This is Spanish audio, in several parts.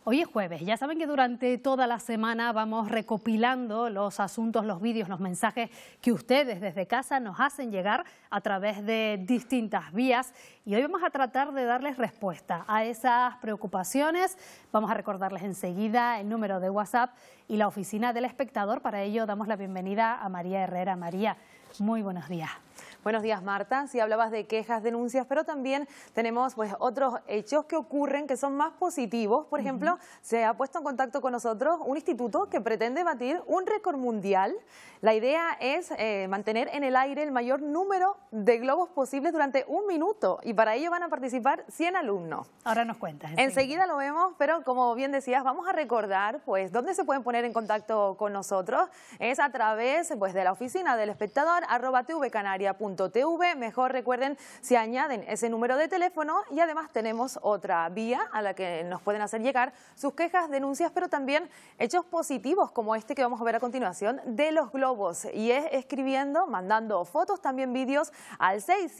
Hoy es jueves, ya saben que durante toda la semana vamos recopilando los asuntos, los vídeos, los mensajes que ustedes desde casa nos hacen llegar a través de distintas vías y hoy vamos a tratar de darles respuesta a esas preocupaciones. Vamos a recordarles enseguida el número de WhatsApp y la oficina del espectador. Para ello damos la bienvenida a María Herrera. María, muy buenos días. Buenos días, Marta. Sí, hablabas de quejas, denuncias, pero también tenemos otros hechos que ocurren que son más positivos. Por ejemplo, se ha puesto en contacto con nosotros un instituto que pretende batir un récord mundial. La idea es mantener en el aire el mayor número de globos posibles durante 1 minuto y para ello van a participar 100 alumnos. Ahora nos cuentas. Enseguida lo vemos, pero como bien decías, vamos a recordar dónde se pueden poner en contacto con nosotros. Es a través de la oficina del espectador, @tvcanaria.tv. Mejor recuerden si añaden ese número de teléfono y además tenemos otra vía a la que nos pueden hacer llegar sus quejas, denuncias, pero también hechos positivos como este que vamos a ver a continuación de los globos. Y es escribiendo, mandando fotos, también vídeos al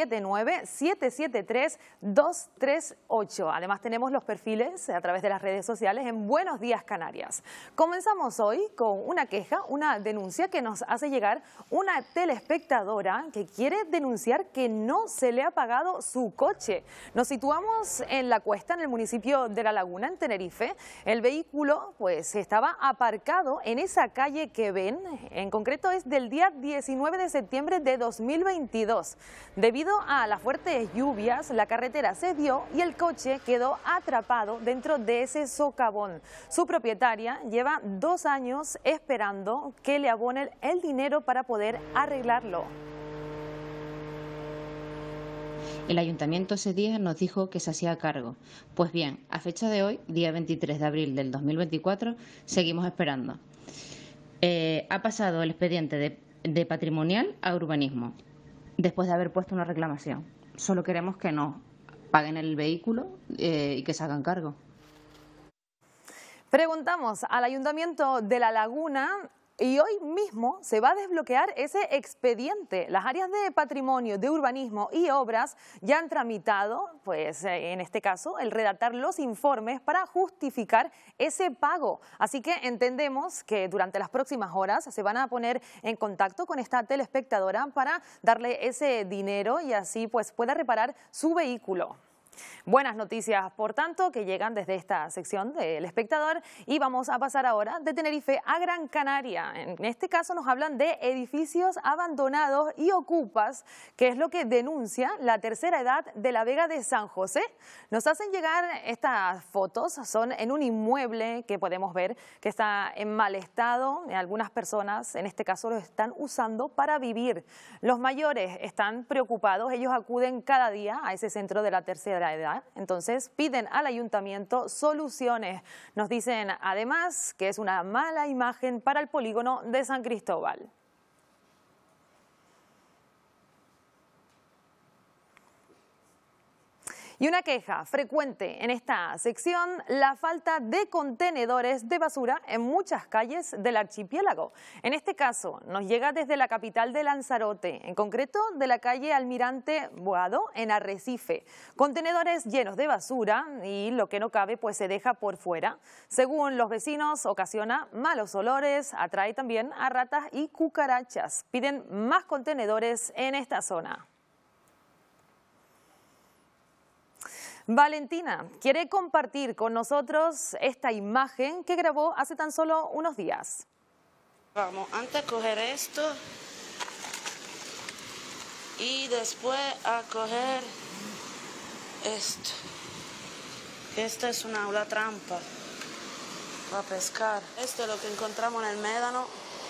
679-773-238. Además tenemos los perfiles a través de las redes sociales en Buenos Días Canarias. Comenzamos hoy con una queja, una denuncia que nos hace llegar una telespectadora que quiere denunciar que no se le ha pagado su coche. Nos situamos en La Cuesta, en el municipio de La Laguna, en Tenerife. El vehículo estaba aparcado en esa calle que ven, en concreto es del día 19 de septiembre de 2022. Debido a las fuertes lluvias, la carretera se dio y el coche quedó atrapado dentro de ese socavón. Su propietaria lleva 2 años esperando que le abonen el dinero para poder arreglarlo. El ayuntamiento ese día nos dijo que se hacía cargo. Pues bien, a fecha de hoy, día 23 de abril del 2024, seguimos esperando. Ha pasado el expediente de patrimonial a urbanismo, después de haber puesto una reclamación. Solo queremos que nos paguen el vehículo y que se hagan cargo. Preguntamos al Ayuntamiento de La Laguna y hoy mismo se va a desbloquear ese expediente. Las áreas de patrimonio, de urbanismo y obras ya han tramitado, en este caso, el redactar los informes para justificar ese pago. Así que entendemos que durante las próximas horas se van a poner en contacto con esta telespectadora para darle ese dinero y así pueda reparar su vehículo. Buenas noticias, por tanto, que llegan desde esta sección del espectador y vamos a pasar ahora de Tenerife a Gran Canaria. En este caso nos hablan de edificios abandonados y ocupas, que es lo que denuncia la tercera edad de la Vega de San José. Nos hacen llegar estas fotos, son en un inmueble que podemos ver que está en mal estado. Algunas personas, en este caso, lo están usando para vivir. Los mayores están preocupados, ellos acuden cada día a ese centro de la tercera edad. Entonces piden al ayuntamiento soluciones. Nos dicen además que es una mala imagen para el polígono de San Cristóbal. Y una queja frecuente en esta sección, la falta de contenedores de basura en muchas calles del archipiélago. En este caso nos llega desde la capital de Lanzarote, en concreto de la calle Almirante Boado en Arrecife. Contenedores llenos de basura y lo que no cabe se deja por fuera. Según los vecinos ocasiona malos olores, atrae también a ratas y cucarachas. Piden más contenedores en esta zona. Valentina quiere compartir con nosotros esta imagen que grabó hace tan solo unos días. Vamos antes a coger esto y después a coger esto. Esta es una trampa para pescar. Esto es lo que encontramos en el médano.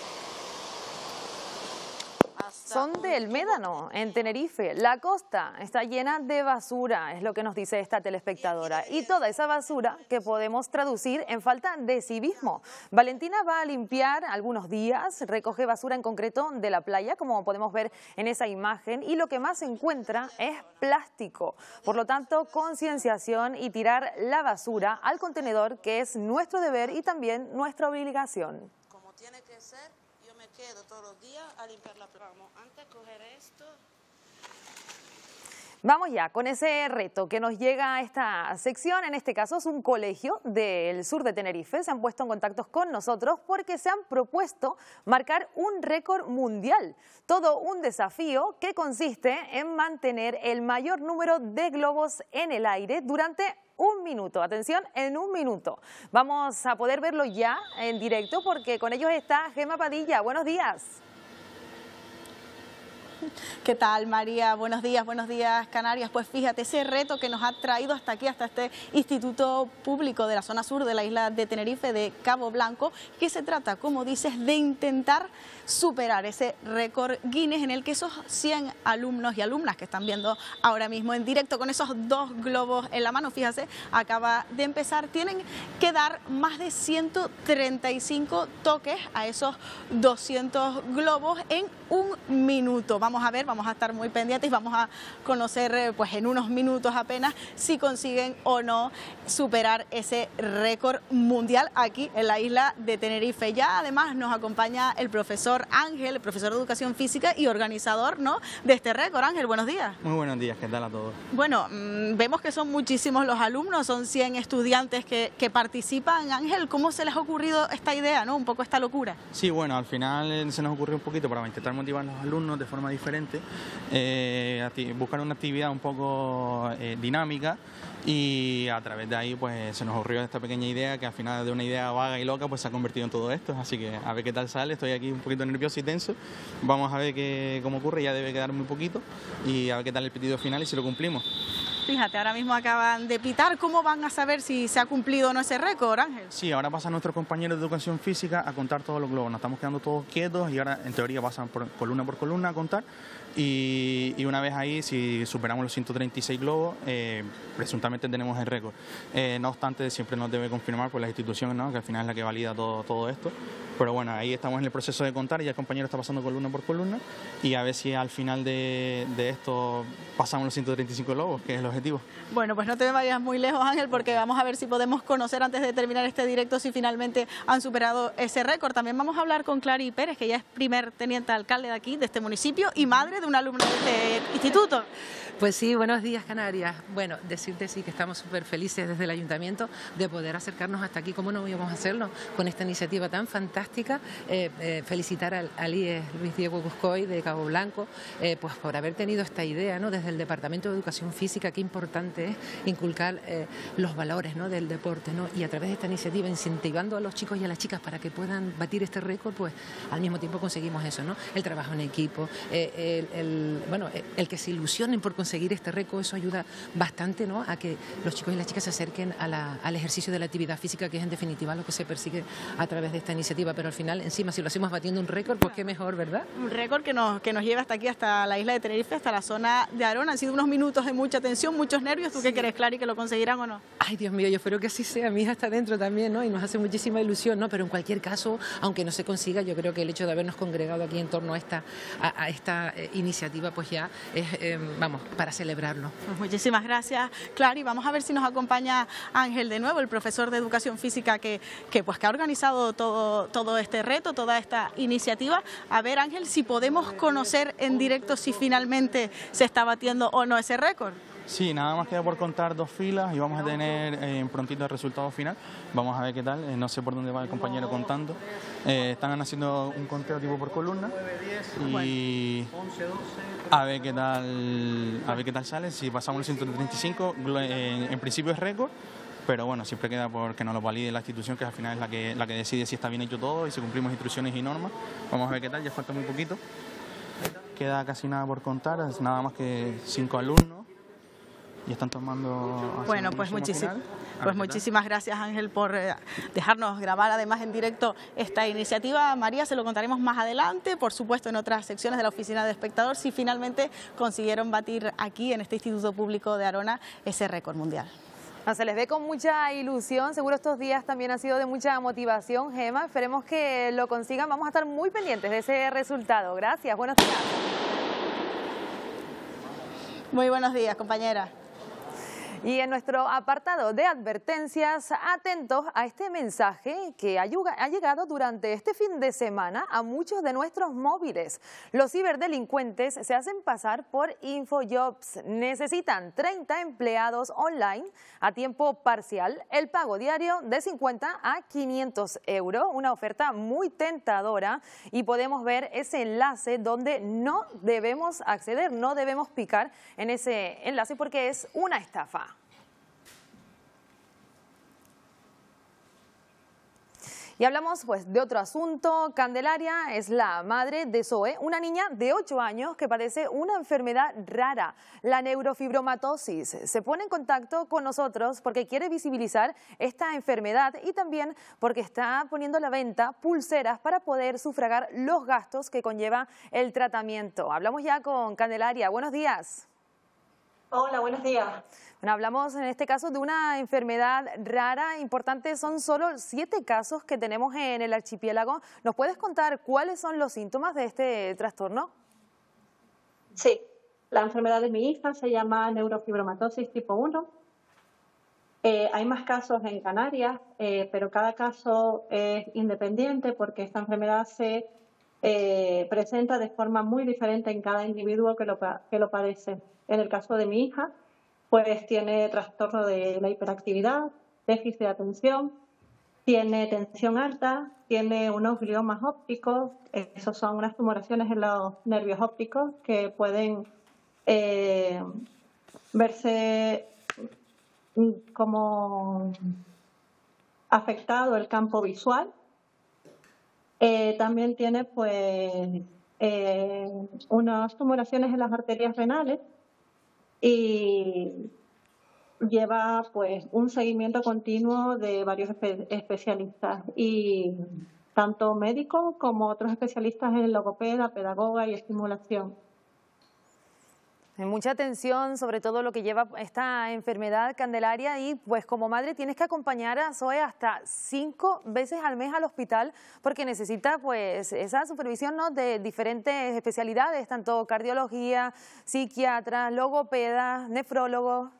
Son del Médano, en Tenerife. La costa está llena de basura, es lo que nos dice esta telespectadora. Y toda esa basura que podemos traducir en falta de civismo. Valentina va a limpiar algunos días, recoge basura en concreto de la playa, como podemos ver en esa imagen. Y lo que más se encuentra es plástico. Por lo tanto, concienciación y tirar la basura al contenedor, que es nuestro deber y también nuestra obligación. Como tiene que ser. Quedo todos los días a limpiar la playa. Antes de coger esto. Vamos ya con ese reto que nos llega a esta sección. En este caso es un colegio del sur de Tenerife. Se han puesto en contacto con nosotros porque se han propuesto marcar un récord mundial. Todo un desafío que consiste en mantener el mayor número de globos en el aire durante un minuto. Atención, en un minuto. Vamos a poder verlo ya en directo porque con ellos está Gemma Padilla. Buenos días. ¿Qué tal, María? Buenos días, Canarias. Pues fíjate, ese reto que nos ha traído hasta aquí, hasta este instituto público de la zona sur de la isla de Tenerife, de Cabo Blanco, que se trata, como dices, de intentar superar ese récord Guinness en el que esos 100 alumnos y alumnas que están viendo ahora mismo en directo con esos 2 globos en la mano, fíjate, acaba de empezar, tienen que dar más de 135 toques a esos 200 globos en un minuto. Vamos a ver, vamos a estar muy pendientes y vamos a conocer pues en unos minutos apenas si consiguen o no superar ese récord mundial aquí en la isla de Tenerife. Ya además nos acompaña el profesor Ángel, el profesor de Educación Física y organizador, ¿no?, de este récord. Ángel, buenos días. Muy buenos días, ¿qué tal a todos? Bueno, vemos que son muchísimos los alumnos, son 100 estudiantes que participan. Ángel, ¿cómo se les ha ocurrido esta idea, ¿no?, un poco esta locura? Sí, bueno, al final se nos ocurrió un poquito para intentar motivar a los alumnos de forma diferente, buscar una actividad un poco dinámica, y a través de ahí pues se nos ocurrió esta pequeña idea que al final de una idea vaga y loca pues se ha convertido en todo esto, así que a ver qué tal sale. Estoy aquí un poquito nervioso y tenso, vamos a ver cómo ocurre, ya debe quedar muy poquito y a ver qué tal el pedido final y si lo cumplimos. Fíjate, ahora mismo acaban de pitar. ¿Cómo van a saber si se ha cumplido o no ese récord, Ángel? Sí, ahora pasan nuestros compañeros de Educación Física a contar todos los globos. Nos estamos quedando todos quietos y ahora en teoría pasan por columna a contar. Y una vez ahí, si superamos los 136 globos, presuntamente tenemos el récord. No obstante, siempre nos debe confirmar por la institución, ¿no?, que al final es la que valida todo esto. Pero bueno, ahí estamos en el proceso de contar y ya el compañero está pasando columna por columna y a ver si al final de esto pasamos los 135 globos, que es el objetivo. Bueno, pues no te vayas muy lejos, Ángel, porque vamos a ver si podemos conocer antes de terminar este directo si finalmente han superado ese récord. También vamos a hablar con Clary Pérez, que ya es primer teniente alcalde de aquí, de este municipio, y madre de un alumno de este instituto. Pues sí, buenos días, Canarias. Bueno, decirte sí que estamos súper felices desde el ayuntamiento de poder acercarnos hasta aquí. ¿Cómo no íbamos a hacerlo con esta iniciativa tan fantástica? Felicitar al IES Luis Diego Buscoy de Cabo Blanco pues por haber tenido esta idea, ¿no?, desde el Departamento de Educación Física. Qué importante es inculcar los valores, ¿no?, del deporte, ¿no?, y a través de esta iniciativa incentivando a los chicos y a las chicas para que puedan batir este récord, pues al mismo tiempo conseguimos eso, ¿no?, el trabajo en equipo, el que se ilusionen por conseguir este récord. Eso ayuda bastante, ¿no?, a que los chicos y las chicas se acerquen al ejercicio de la actividad física, que es en definitiva lo que se persigue a través de esta iniciativa. Pero al final, encima, si lo hacemos batiendo un récord, pues qué mejor, ¿verdad? Un récord que nos lleva hasta aquí, hasta la isla de Tenerife, hasta la zona de Arona. Han sido unos minutos de mucha tensión, muchos nervios. ¿Tú qué crees, Clary, que lo conseguirán o no? Ay, Dios mío, yo espero que así sea. Mi hija está dentro también, ¿no?, y nos hace muchísima ilusión, ¿no? Pero en cualquier caso, aunque no se consiga, yo creo que el hecho de habernos congregado aquí en torno a esta iniciativa, pues ya es, para celebrarlo. Pues muchísimas gracias, Clary. Vamos a ver si nos acompaña Ángel de nuevo, el profesor de Educación Física que ha organizado todo este reto, toda esta iniciativa. A ver, Ángel, si podemos conocer en directo si finalmente se está batiendo o no ese récord. Sí, nada más queda por contar 2 filas y vamos a tener prontito el resultado final. Vamos a ver qué tal, no sé por dónde va el compañero contando. Están haciendo un conteo tipo por columna y a ver qué tal sale. Si pasamos los 135, en principio es récord, pero bueno, siempre queda porque nos lo valide la institución, que al final es la que decide si está bien hecho todo y si cumplimos instrucciones y normas. Vamos a ver qué tal, ya falta muy poquito. Queda casi nada por contar, es nada más que 5 alumnos. Y están tomando... Bueno, pues muchísimas gracias, Ángel, por dejarnos grabar además en directo esta iniciativa. María, se lo contaremos más adelante, por supuesto en otras secciones de la Oficina de Espectador, si finalmente consiguieron batir aquí en este Instituto Público de Arona ese récord mundial. Se les ve con mucha ilusión, seguro estos días también ha sido de mucha motivación, Gemma. Esperemos que lo consigan, vamos a estar muy pendientes de ese resultado. Gracias, buenos días. Muy buenos días, compañera. Y en nuestro apartado de advertencias, atentos a este mensaje que ha llegado durante este fin de semana a muchos de nuestros móviles. Los ciberdelincuentes se hacen pasar por InfoJobs. Necesitan 30 empleados online a tiempo parcial, el pago diario de 50 a 500 euros, una oferta muy tentadora, y podemos ver ese enlace donde no debemos acceder, no debemos picar en ese enlace porque es una estafa. Y hablamos pues de otro asunto. Candelaria es la madre de Zoe, una niña de 8 años que padece una enfermedad rara, la neurofibromatosis. Se pone en contacto con nosotros porque quiere visibilizar esta enfermedad y también porque está poniendo a la venta pulseras para poder sufragar los gastos que conlleva el tratamiento. Hablamos ya con Candelaria. Buenos días. Hola, buenos días. Bueno, hablamos en este caso de una enfermedad rara, importante. Son solo 7 casos que tenemos en el archipiélago. ¿Nos puedes contar cuáles son los síntomas de este trastorno? Sí, la enfermedad de mi hija se llama neurofibromatosis tipo 1. Hay más casos en Canarias, pero cada caso es independiente porque esta enfermedad se presenta de forma muy diferente en cada individuo que lo padece. En el caso de mi hija, pues tiene trastorno de la hiperactividad, déficit de atención, tiene tensión alta, tiene unos gliomas ópticos, esos son unas tumoraciones en los nervios ópticos que pueden verse como afectado el campo visual. También tiene pues unas tumoraciones en las arterias renales y lleva pues un seguimiento continuo de varios especialistas, y tanto médicos como otros especialistas en logopeda, pedagoga y estimulación. Mucha atención sobre todo lo que lleva esta enfermedad, Candelaria, y pues como madre tienes que acompañar a Zoe hasta 5 veces al mes al hospital porque necesita pues esa supervisión, ¿no?, de diferentes especialidades, tanto cardiología, psiquiatras, logopedas, nefrólogos.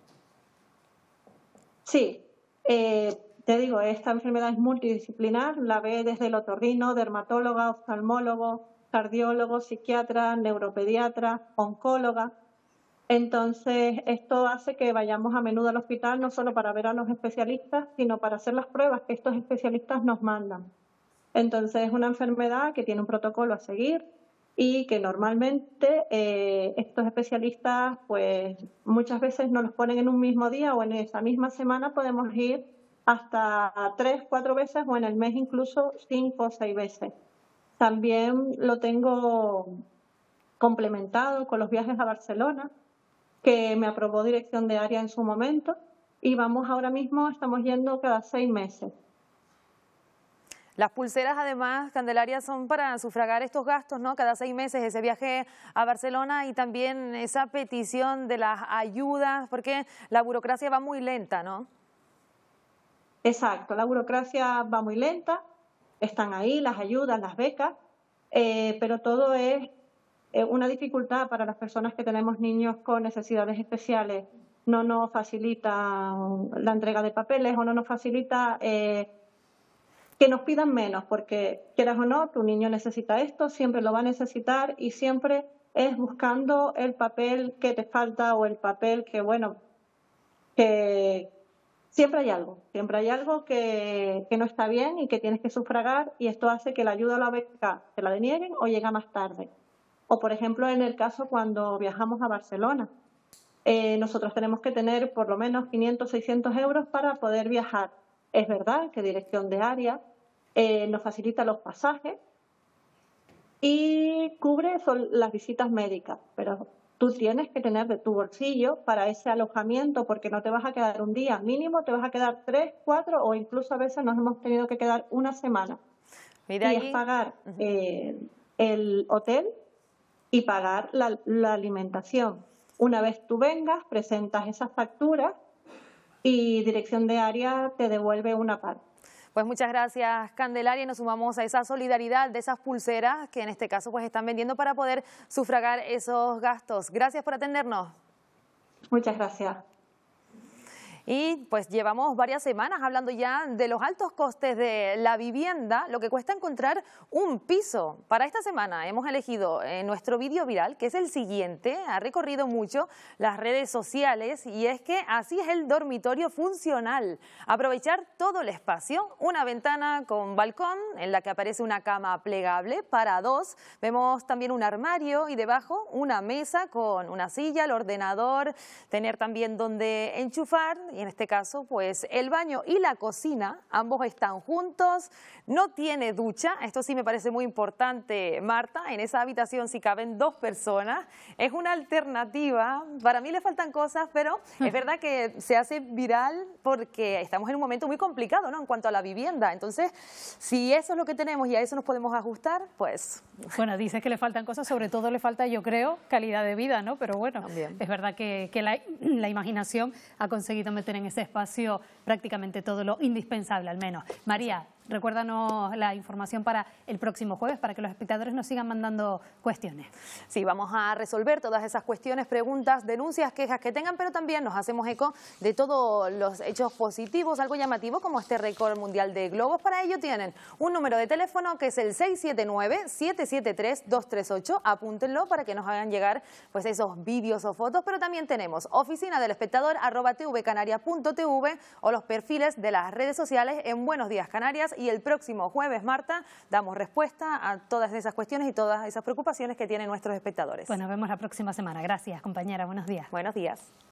Sí, te digo, esta enfermedad es multidisciplinar, la ve desde el otorrino, dermatóloga, oftalmólogo, cardiólogo, psiquiatra, neuropediatra, oncóloga. Entonces, esto hace que vayamos a menudo al hospital no solo para ver a los especialistas, sino para hacer las pruebas que estos especialistas nos mandan. Entonces, es una enfermedad que tiene un protocolo a seguir y que normalmente estos especialistas pues muchas veces nos los ponen en un mismo día o en esa misma semana. Podemos ir hasta 3, 4 veces o en el mes incluso 5 o 6 veces. También lo tengo complementado con los viajes a Barcelona, que me aprobó dirección de área en su momento, y vamos ahora mismo, estamos yendo cada 6 meses. Las pulseras, además, Candelaria, son para sufragar estos gastos, ¿no? Cada 6 meses ese viaje a Barcelona y también esa petición de las ayudas, porque la burocracia va muy lenta, ¿no? Exacto, la burocracia va muy lenta. Están ahí las ayudas, las becas, pero todo es una dificultad para las personas que tenemos niños con necesidades especiales. No nos facilita la entrega de papeles o no nos facilita que nos pidan menos, porque quieras o no, tu niño necesita esto, siempre lo va a necesitar y siempre es buscando el papel que te falta o el papel que, bueno, que siempre hay algo que no está bien y que tienes que sufragar, y esto hace que la ayuda a la beca te la denieguen o llega más tarde. O, por ejemplo, en el caso cuando viajamos a Barcelona, nosotros tenemos que tener por lo menos 500, 600 euros para poder viajar. Es verdad que dirección de área nos facilita los pasajes y cubre las visitas médicas, pero tú tienes que tener de tu bolsillo para ese alojamiento, porque no te vas a quedar un día, mínimo te vas a quedar 3, 4 o incluso a veces nos hemos tenido que quedar una semana. Mira, y es pagar el hotel y pagar la alimentación. Una vez tú vengas, presentas esas facturas y dirección de área te devuelve una parte. Pues muchas gracias, Candelaria, y nos sumamos a esa solidaridad de esas pulseras que en este caso pues están vendiendo para poder sufragar esos gastos. Gracias por atendernos. Muchas gracias. Y pues llevamos varias semanas hablando ya de los altos costes de la vivienda, lo que cuesta encontrar un piso. Para esta semana hemos elegido nuestro vídeo viral, que es el siguiente. Ha recorrido mucho las redes sociales y es que así es el dormitorio funcional. Aprovechar todo el espacio, una ventana con balcón en la que aparece una cama plegable para dos. Vemos también un armario y debajo una mesa con una silla, el ordenador, tener también donde enchufar. Y en este caso, pues el baño y la cocina, ambos están juntos, no tiene ducha, esto sí me parece muy importante, Marta, en esa habitación sí caben dos personas, es una alternativa, para mí le faltan cosas, pero es verdad que se hace viral porque estamos en un momento muy complicado, ¿no?, en cuanto a la vivienda, entonces si eso es lo que tenemos y a eso nos podemos ajustar, pues... Bueno, dices que le faltan cosas, sobre todo le falta, yo creo, calidad de vida, ¿no?, pero bueno, también es verdad que la imaginación ha conseguido meter en ese espacio prácticamente todo lo indispensable, al menos. María, recuérdanos la información para el próximo jueves, para que los espectadores nos sigan mandando cuestiones. Sí, vamos a resolver todas esas cuestiones, preguntas, denuncias, quejas que tengan, pero también nos hacemos eco de todos los hechos positivos, algo llamativo como este récord mundial de globos. Para ello tienen un número de teléfono que es el 679-773-238. Apúntenlo para que nos hagan llegar pues esos vídeos o fotos, pero también tenemos oficina del espectador @tvcanaria.tv o los perfiles de las redes sociales en Buenos Días Canarias. Y el próximo jueves, Marta, damos respuesta a todas esas cuestiones y todas esas preocupaciones que tienen nuestros espectadores. Bueno, nos vemos la próxima semana. Gracias, compañera. Buenos días. Buenos días.